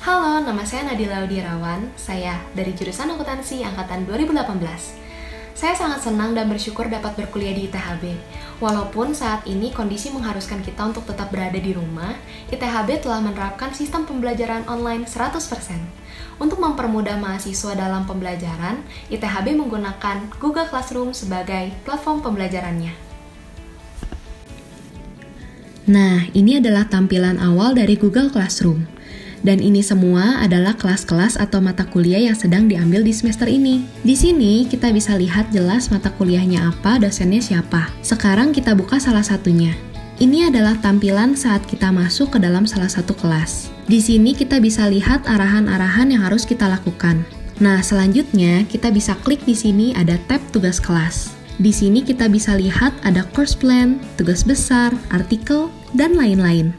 Halo, nama saya Nadila Udirawan. Saya dari jurusan akuntansi angkatan 2018. Saya sangat senang dan bersyukur dapat berkuliah di ITHB. Walaupun saat ini kondisi mengharuskan kita untuk tetap berada di rumah, ITHB telah menerapkan sistem pembelajaran online 100%. Untuk mempermudah mahasiswa dalam pembelajaran, ITHB menggunakan Google Classroom sebagai platform pembelajarannya. Nah, ini adalah tampilan awal dari Google Classroom. Dan ini semua adalah kelas-kelas atau mata kuliah yang sedang diambil di semester ini. Di sini kita bisa lihat jelas mata kuliahnya apa, dosennya siapa. Sekarang kita buka salah satunya. Ini adalah tampilan saat kita masuk ke dalam salah satu kelas. Di sini kita bisa lihat arahan-arahan yang harus kita lakukan. Nah, selanjutnya kita bisa klik di sini ada tab tugas kelas. Di sini kita bisa lihat ada course plan, tugas besar, artikel, dan lain-lain.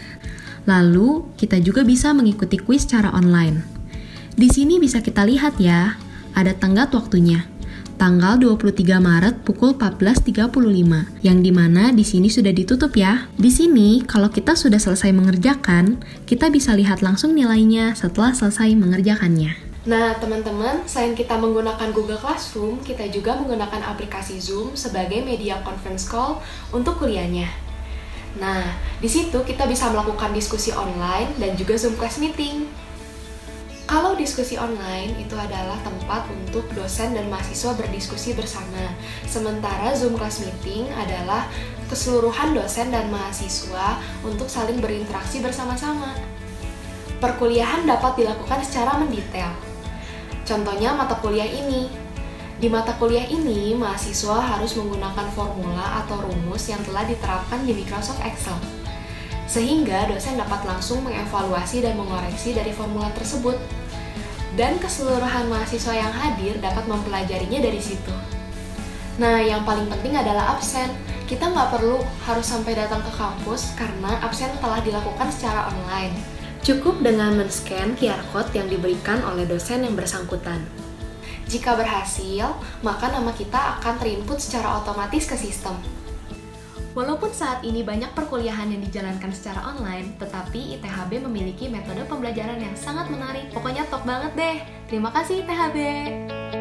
Lalu, kita juga bisa mengikuti kuis secara online. Di sini bisa kita lihat ya, ada tenggat waktunya. Tanggal 23 Maret pukul 14.35, yang dimana di sini sudah ditutup ya. Di sini, kalau kita sudah selesai mengerjakan, kita bisa lihat langsung nilainya setelah selesai mengerjakannya. Nah, teman-teman, selain kita menggunakan Google Classroom, kita juga menggunakan aplikasi Zoom sebagai media conference call untuk kuliahnya. Nah, di situ kita bisa melakukan diskusi online dan juga Zoom class meeting. Kalau diskusi online itu adalah tempat untuk dosen dan mahasiswa berdiskusi bersama. Sementara Zoom class meeting adalah keseluruhan dosen dan mahasiswa untuk saling berinteraksi bersama-sama. Perkuliahan dapat dilakukan secara mendetail. Contohnya mata kuliah ini. Di mata kuliah ini, mahasiswa harus menggunakan formula atau rumus yang telah diterapkan di Microsoft Excel. Sehingga dosen dapat langsung mengevaluasi dan mengoreksi dari formula tersebut. Dan keseluruhan mahasiswa yang hadir dapat mempelajarinya dari situ. Nah, yang paling penting adalah absen. Kita nggak perlu harus sampai datang ke kampus karena absen telah dilakukan secara online. Cukup dengan men-scan QR code yang diberikan oleh dosen yang bersangkutan. Jika berhasil, maka nama kita akan terinput secara otomatis ke sistem. Walaupun saat ini banyak perkuliahan yang dijalankan secara online, tetapi ITHB memiliki metode pembelajaran yang sangat menarik. Pokoknya top banget deh. Terima kasih ITHB.